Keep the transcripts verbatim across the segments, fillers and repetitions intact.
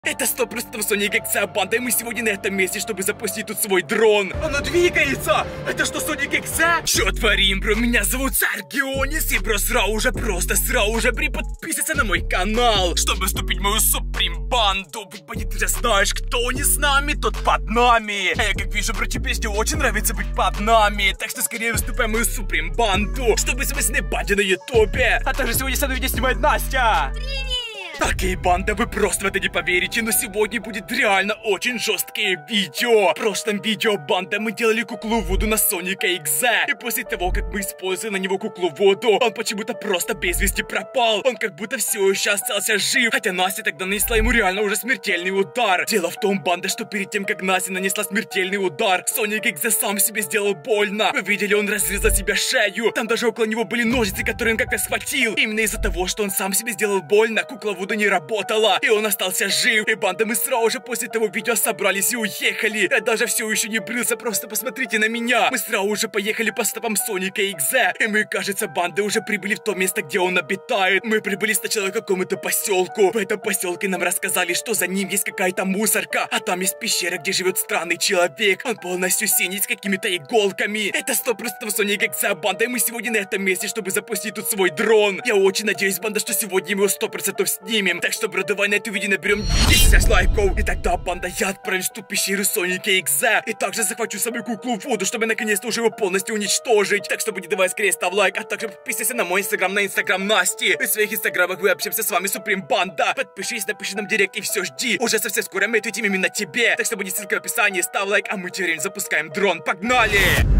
Это сто процентов Sonic X банда, и мы сегодня на этом месте, чтобы запустить тут свой дрон. Оно двигается! Это что, Sonic X? Чё творим, бро? Меня зовут Царь Геонис, и бро, сразу же, просто сразу же приподписывайся на мой канал, чтобы вступить в мою суприм банду. Будь ты же знаешь, кто не с нами, тот под нами. А я как вижу, бро, тебе здесь очень нравится быть под нами, так что скорее вступай в мою суприм банду, чтобы смысленной банде на ютубе. А также сегодня со мной видео снимает Настя. Окей, банда, вы просто в это не поверите, но сегодня будет реально очень жесткое видео. В прошлом видео, банда, мы делали куклу Вуду на Соника X. И после того, как мы использовали на него куклу Вуду, он почему-то просто без вести пропал. Он как будто все еще остался жив, хотя Настя тогда нанесла ему реально уже смертельный удар. Дело в том, банда, что перед тем, как Настя нанесла смертельный удар, Соник X сам себе сделал больно. Вы видели, он разрезал себе шею. Там даже около него были ножницы, которые он как-то схватил. Именно из-за того, что он сам себе сделал больно, кукла Вуду не работала, и он остался жив. И банда, мы сразу же после того видео собрались и уехали. Я даже все еще не брился, просто посмотрите на меня. Мы сразу же поехали по стопам Соника X. И мы, кажется, банда, уже прибыли в то место, где он обитает. Мы прибыли сначала к какому-то поселку. В этом поселке нам рассказали, что за ним есть какая-то мусорка, а там есть пещера, где живет странный человек. Он полностью синий, с какими-то иголками. Это сто процентов Sonic X, банда, и мы сегодня на этом месте, чтобы запустить тут свой дрон. Я очень надеюсь, банда, что сегодня мы его сто процентов снимем. Так что, бро, давай на это видео наберем десять лайков. И тогда, банда, я отправлюсь в ту пещеру Соника X. И также захвачу саму куклу Вуду, чтобы наконец-то уже его полностью уничтожить. Так что, давай скорее ставь лайк, а также подписывайся на мой инстаграм, на инстаграм Насти. В своих инстаграмах мы общаемся с вами, Суприм Банда. Подпишись, напиши нам директ и все, жди. Уже совсем скоро мы ответим именно тебе. Так что будет ссылка в описании, ставь лайк, а мы теперь запускаем дрон. Погнали!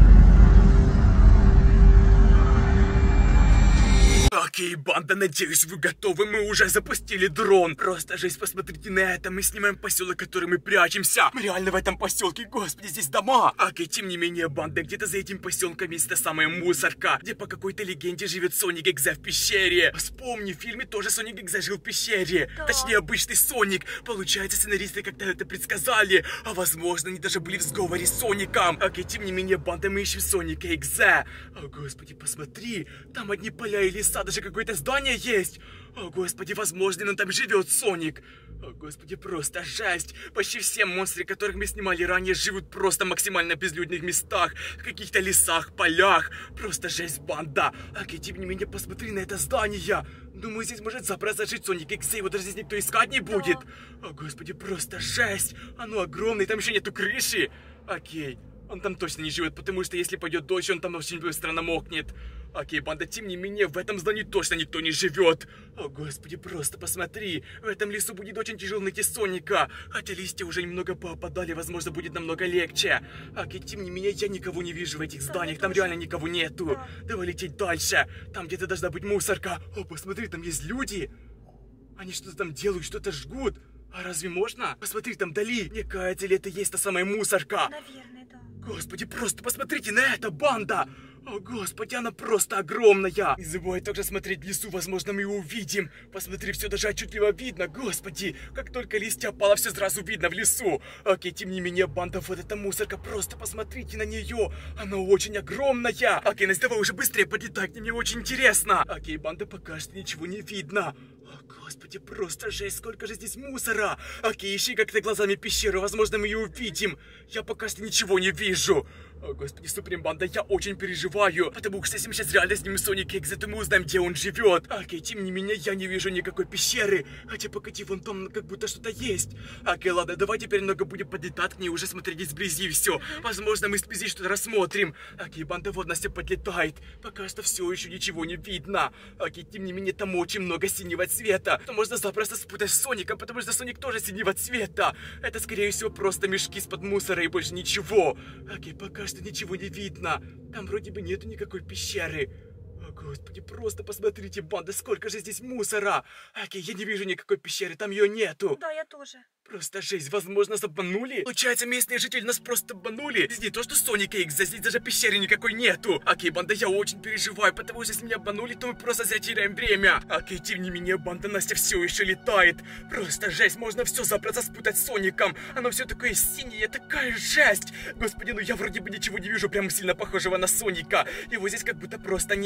Окей, банда, надеюсь, вы готовы, мы уже запустили дрон. Просто жесть, посмотрите на это, мы снимаем поселок, в который мы прячемся. Мы реально в этом поселке, господи, здесь дома. Окей, тем не менее, банда, где-то за этим поселком есть та самая мусорка, где по какой-то легенде живет Соник X в пещере. Вспомни, в фильме тоже Соник X жил в пещере. Да. Точнее, обычный Соник. Получается, сценаристы как-то это предсказали, а возможно, они даже были в сговоре с Соником. Окей, тем не менее, банда, мы ищем Соника X. О, господи, посмотри, там одни поля и леса, даже какое-то здание есть. О, господи, возможно, он там живет, Соник. О, господи, просто жесть. Почти все монстры, которых мы снимали ранее, живут просто максимально безлюдных местах, в каких-то лесах, полях. Просто жесть, банда. Окей, тем не менее, посмотри на это здание. Думаю, здесь может запросто жить Соник X, его даже здесь никто искать не будет. О, господи, просто жесть. Оно огромное, там еще нету крыши. Окей. Он там точно не живет, потому что если пойдет дождь, он там очень быстро намокнет. Окей, банда, тем не менее, в этом здании точно никто не живет. О, господи, просто посмотри. В этом лесу будет очень тяжело найти Соника. Хотя листья уже немного поопадали, возможно, будет намного легче. Окей, тем не менее, я никого не вижу в этих зданиях. Там реально никого нету. Давай лететь дальше. Там где-то должна быть мусорка. О, посмотри, там есть люди. Они что-то там делают, что-то жгут. А разве можно? Посмотри, там вдали. Мне кажется, ли это есть та самая мусорка? Наверное, да. Господи, просто посмотрите на это, банда! О, господи, она просто огромная! Не забывай также смотреть в лесу, возможно, мы его увидим. Посмотри, все даже отчетливо видно, господи! Как только листья опало, все сразу видно в лесу. Окей, тем не менее, банда, вот эта мусорка, просто посмотрите на нее! Она очень огромная! Окей, Настя, давай уже быстрее подлетай, мне очень интересно! Окей, банда, пока что ничего не видно. О, господи, просто жесть, сколько же здесь мусора! Окей, ищи как-то глазами пещеру, возможно, мы ее увидим. Я пока что ничего не вижу. О, господи, Суприм Банда, я очень переживаю, потому что если мы сейчас реально снимем Соник X, то мы узнаем, где он живет. Окей, тем не менее, я не вижу никакой пещеры, хотя погоди, вон там как будто что-то есть. Окей, ладно, давай теперь немного будем подлетать к ней, уже смотреть сблизи все. Возможно, мы сблизи что-то рассмотрим. Окей, банда, вот Настя подлетает. Пока что все еще ничего не видно. Окей, тем не менее, там очень много синего цвета. То можно запросто спутать с Соником, потому что Соник тоже синего цвета. Это, скорее всего, просто мешки из-под мусора и больше ничего. Окей, пока что ничего не видно. Там вроде бы нету никакой пещеры. О, господи, просто посмотрите, банда, сколько же здесь мусора. Окей, я не вижу никакой пещеры, там ее нету. Да, я тоже. Просто жесть, возможно, нас обманули? Получается, местные жители нас просто обманули. Здесь не то, что Соника X, здесь даже пещеры никакой нету. Окей, банда, я очень переживаю, потому что если меня обманули, то мы просто зря теряем время. Окей, тем не менее, банда, Настя все еще летает. Просто жесть, можно все запросто спутать с Соником. Оно все такое синее, такая жесть. Господи, ну я вроде бы ничего не вижу прям сильно похожего на Соника. Его здесь как будто просто нету.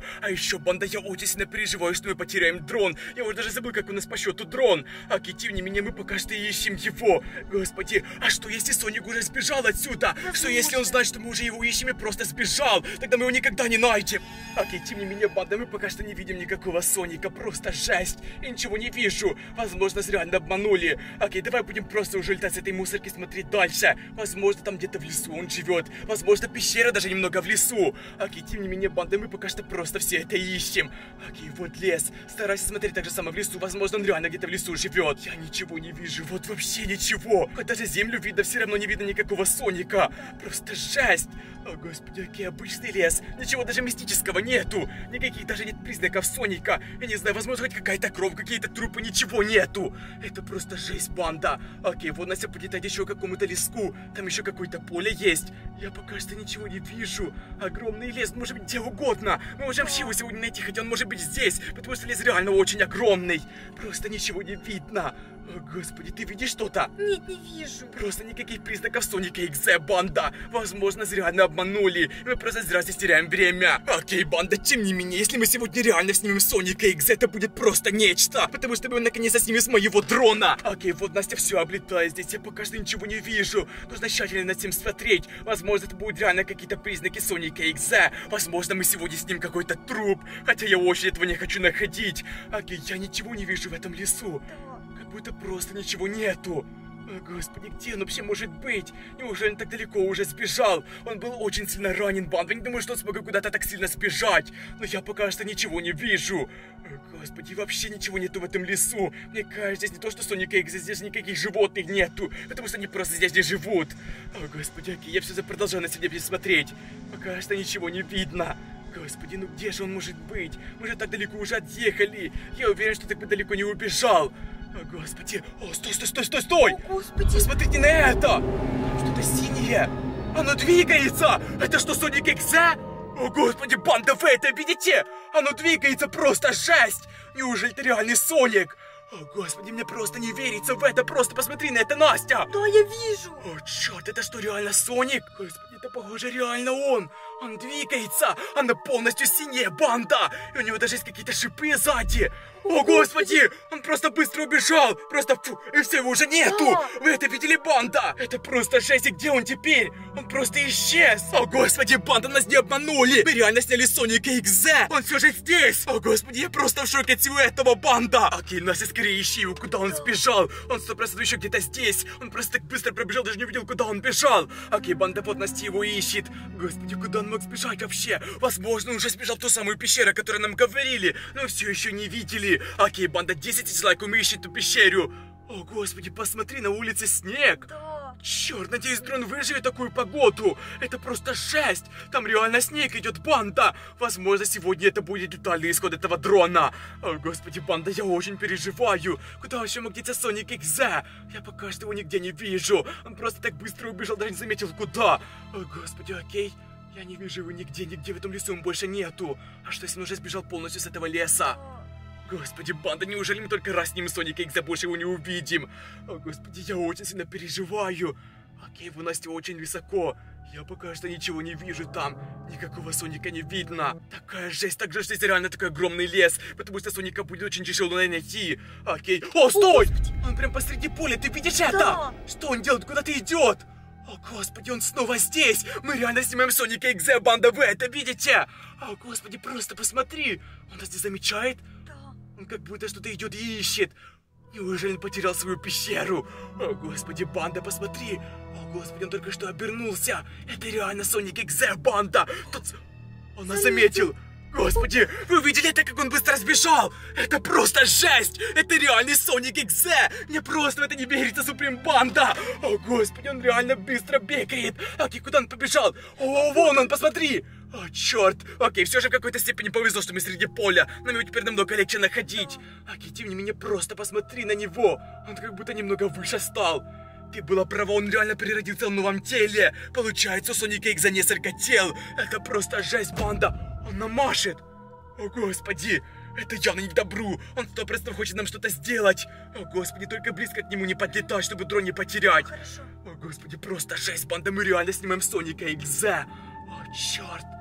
вижу. А еще, банда, я очень сильно переживаю, что мы потеряем дрон. Я уже даже забыл, как у нас по счету дрон. Окей, тем не менее, мы пока что ищем его. Господи, а что если Соник уже сбежал отсюда? Что если он знает, что мы уже его ищем и просто сбежал? Тогда мы его никогда не найдем. Окей, тем не менее, банда, мы пока что не видим никакого Соника. Просто жесть. Я ничего не вижу. Возможно, нас реально обманули. Окей, давай будем просто уже летать с этой мусорки, смотреть дальше. Возможно, там где-то в лесу он живет. Возможно, пещера даже немного в лесу. Окей, тем не менее, банда, мы пока что просто все это ищем. Окей, вот лес. Старайся смотреть так же самое в лесу. Возможно, он реально где-то в лесу живет. Я ничего не вижу. Вот вообще ничего. Хоть даже землю видно, все равно не видно никакого Соника. Просто жесть. О, господи, окей, обычный лес. Ничего даже мистического нету. Никаких даже нет признаков Соника. Я не знаю, возможно, хоть какая-то кровь, какие-то трупы, ничего нету. Это просто жесть, банда. Окей, вот Настя подлетает еще к какому-то леску. Там еще какое-то поле есть. Я пока что ничего не вижу. Огромный лес, может быть, где угодно. Мы можем вообще его сегодня найти, хотя он может быть здесь. Потому что лес реально очень огромный. Просто ничего не видно. О, господи, ты видишь что-то? Нет, не вижу. Просто никаких признаков Соника икс зет, банда. Возможно, реально обманули. Мы просто зря здесь теряем время. Окей, банда, тем не менее, если мы сегодня реально снимем Соника икс зет, это будет просто нечто. Потому что мы наконец-то снимем с моего дрона. Окей, вот Настя все облетает здесь. Я пока что ничего не вижу. Нужно тщательно над этим смотреть. Возможно, это будут реально какие-то признаки Соника икс зет. Возможно, мы сегодня снимем какой-то труп. Хотя я очень этого не хочу находить. Окей, я ничего не вижу в этом лесу. Как будто просто ничего нету. О, господи, где он вообще может быть? Неужели он так далеко уже сбежал? Он был очень сильно ранен, банда. Не думаю, что он смог куда-то так сильно сбежать. Но я пока что ничего не вижу. О, господи, вообще ничего нету в этом лесу. Мне кажется, здесь не то, что Соника икс зет, здесь никаких животных нету. Потому что они просто здесь не живут. О, господи, окей, я все продолжаю на себя смотреть. Пока что ничего не видно. Господи, ну где же он может быть? Мы же так далеко уже отъехали. Я уверен, что так бы далеко не убежал. О, господи. О, стой, стой, стой, стой, стой! О, господи. Посмотрите на это! Что-то синее. Оно двигается! Это что, Соник икс зет? О, господи, банда, вы это видите? Оно двигается, просто жесть! Неужели это реальный Соник? О, господи, мне просто не верится в это. Просто посмотри на это, Настя! Да, я вижу. О, черт, это что, реально Соник? Господи, это похоже реально он. Он двигается. Она полностью синяя, банда. И у него даже есть какие-то шипы сзади. О, господи, он просто быстро убежал. Просто фу, и все, его уже нету. Да. Вы это видели, банда? Это просто жесть, и где он теперь? Он просто исчез. О, господи, банда, нас не обманули. Мы реально сняли Соника икс зет. Он все же здесь. О, господи, я просто в шоке от всего этого, банда. Окей, Настя, скорее ищи его, куда он сбежал. Он сто процентов еще где-то здесь. Он просто так быстро пробежал, даже не увидел, куда он бежал. Окей, банда, вот Настя его ищет. Господи, куда он мог сбежать вообще? Возможно, он уже сбежал в ту самую пещеру, о которой нам говорили, но все еще не видели. Окей, банда, десять дизлайков, мы ищем ту пещеру. О, господи, посмотри, на улице снег. Да. Черт, надеюсь, дрон выживет такую погоду. Это просто жесть. Там реально снег идет, банда. Возможно, сегодня это будет летальный исход этого дрона. О, господи, банда, я очень переживаю. Куда вообще мог деться Соник икс зет? Я пока что его нигде не вижу. Он просто так быстро убежал, даже не заметил куда. О, господи, окей. Я не вижу его нигде, нигде в этом лесу ему больше нету. А что, если он уже сбежал полностью с этого леса? Господи, банда, неужели мы только раз снимем Соника икс зет, больше его не увидим? О, господи, я очень сильно переживаю. Окей, у Насти очень высоко. Я пока что ничего не вижу там. Никакого Соника не видно. Такая жесть, так же здесь реально такой огромный лес. Потому что Соника будет очень тяжело найти. Окей. О, стой! О, он прям посреди поля, ты видишь это? Да. Что он делает? Куда-то идет? О, господи, он снова здесь! Мы реально снимаем Соника икс зет, банда, вы это видите? О, господи, просто посмотри! Он нас не замечает? Да. Он как будто что-то идет и ищет. Неужели он потерял свою пещеру? О, господи, банда, посмотри! О, господи, он только что обернулся! Это реально Соник икс зет, банда! Тут... Он нас заметил! Господи, вы видели это, как он быстро сбежал? Это просто жесть! Это реальный Соник икс зет! Мне просто в это не верится, Суприм Банда! О, господи, он реально быстро бегает! Окей, куда он побежал? О, вон он, посмотри! О, черт! Окей, все же в какой-то степени повезло, что мы среди поля. Нам его теперь намного легче находить. Окей, тем не менее, просто посмотри на него. Он как будто немного выше стал. Ты была права, он реально переродился в новом теле. Получается, у Соника икс зет несколько тел. Это просто жесть, банда. Он нам машет. О, господи, это явно не к добру. Он сто процентов хочет нам что-то сделать. О, господи, только близко к нему не подлетать, чтобы дрон не потерять. Хорошо. О, господи, просто жесть, банда, мы реально снимаем Соника икс зет. О, черт.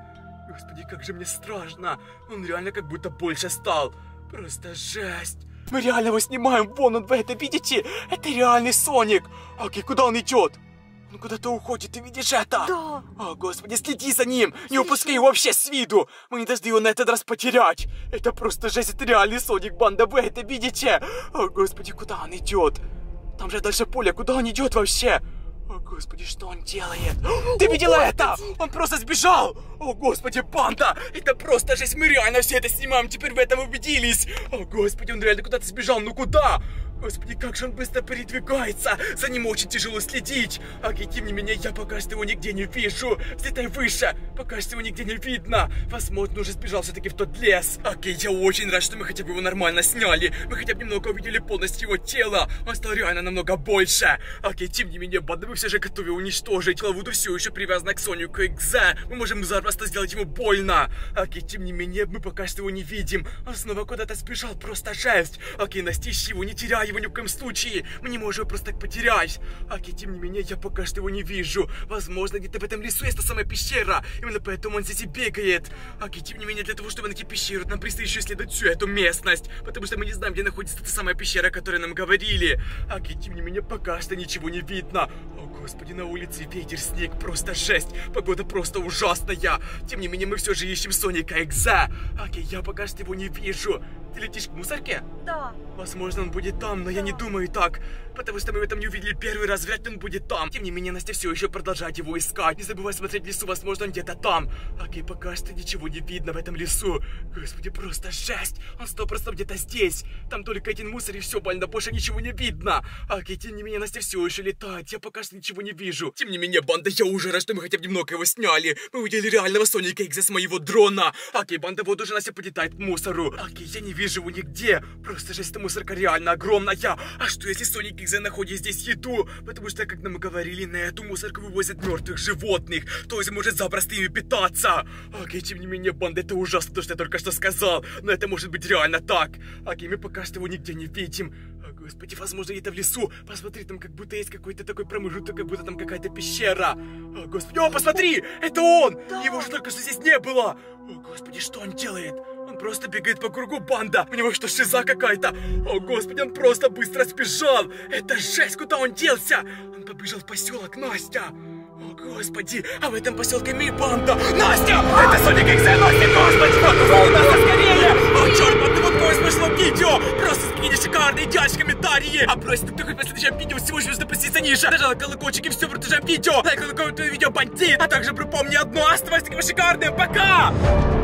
Господи, как же мне страшно. Он реально как будто больше стал. Просто жесть. Мы реально его снимаем. Вон он, вы это видите? Это реальный Соник. Окей, куда он идет? Он куда-то уходит, ты видишь это? Да. О, Господи, следи за ним. Не упускай его вообще с виду. Мы не должны его на этот раз потерять. Это просто жесть, это реальный Соник, банда, вы это видите? О, Господи, куда он идет? Там же дальше поле, куда он идет вообще? О, Господи, что он делает? Ты видела О, это? Господи. Он просто сбежал! О, Господи, банда! Это просто жесть, мы реально все это снимаем, теперь в этом убедились! О, Господи, он реально куда-то сбежал, ну куда? Господи, как же он быстро передвигается! За ним очень тяжело следить! Окей, тем не менее, я пока что его нигде не вижу! Взлетай выше! Пока что его нигде не видно! Возможно, уже сбежал все-таки в тот лес! Окей, я очень рад, что мы хотя бы его нормально сняли! Мы хотя бы немного увидели полностью его тело! Он стал реально намного больше! Окей, тем не менее, банда, мы все же готовы уничтожить! Лавуду все еще привязана к Сонику икс. Мы можем запросто сделать ему больно! Окей, тем не менее, мы пока что его не видим! Он снова куда-то сбежал, просто жесть! Окей, настичь его, не теряй его ни в коем случае! Мы не можем его просто так потерять! Окей, тем не менее, я пока что его не вижу! Возможно, где-то в этом лесу есть та самая пещера! Именно поэтому он здесь и бегает! Окей, тем не менее, для того, чтобы найти пещеру, нам предстоит еще исследовать всю эту местность! Потому что мы не знаем, где находится та самая пещера, о которой нам говорили! Окей, тем не менее, пока что ничего не видно! О, Господи, на улице ветер, снег, просто жесть! Погода просто ужасная! Тем не менее, мы все же ищем Соника икс. Окей, я пока что его не вижу! Ты летишь к мусорке? Да. Возможно, он будет там, но я не думаю так. Потому что мы в этом не увидели первый раз, вряд ли он будет там. Тем не менее, Настя все еще продолжает его искать. Не забывай смотреть в лесу, возможно, он где-то там. Окей, пока что ничего не видно в этом лесу. Господи, просто жесть. Он сто процентов где-то здесь. Там только один мусор и все, больно, больше ничего не видно. Окей, тем не менее, Настя все еще летает. Я пока что ничего не вижу. Тем не менее, банда, я уже рад, что мы хотя бы немного его сняли. Мы увидели реального Соника икс с моего дрона. Окей, банда, вот уже Настя подлетает к мусору. Окей, я не вижу его нигде. Просто жесть, эта мусорка реально огромная. А что если Соник икс находит здесь еду? Потому что, как нам говорили, на эту мусорку вывозят мертвых животных. То есть может запросто ими питаться. Окей, тем не менее, банда, это ужасно, то, что я только что сказал. Но это может быть реально так. Окей, мы пока что его нигде не видим. О, Господи, возможно, где-то в лесу. Посмотри, там как будто есть какой-то такой промежуток, как будто там какая-то пещера. О, Господи, о, посмотри, это он! Да. Его же только что здесь не было. О, Господи, что он делает? Он просто бегает по кругу, банда. У него что, шиза какая-то? О, Господи, он просто быстро сбежал. Это жесть, куда он делся? Он побежал в поселок, Настя. О, Господи, а в этом поселке мы банда. Настя, это Соник икс, Настя, Господи, фокус, скорее. О, черт, банда, вот какое смошло видео. Просто скиньте шикарные идеальные комментарии. А брось, ты хоть в следующем видео всего лишь нужно подписаться ниже. Нажала колокольчик и все, продолжаем видео. Лайк, колокольчик, видео бандит. А также припомни одно, оставайся таким шикарным, пока.